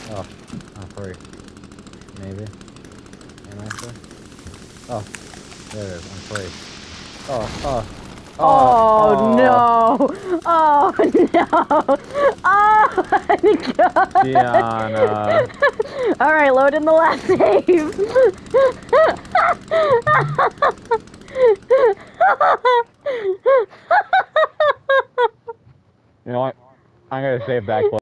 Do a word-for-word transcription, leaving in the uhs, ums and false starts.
Oh, I'm free. Maybe. Am I free? Oh, there it is. I'm free. Oh, oh. Oh, Oh, oh no! Oh no! Oh god! Gianna. All right, load in the last save. You know what? I'm gonna save that clip.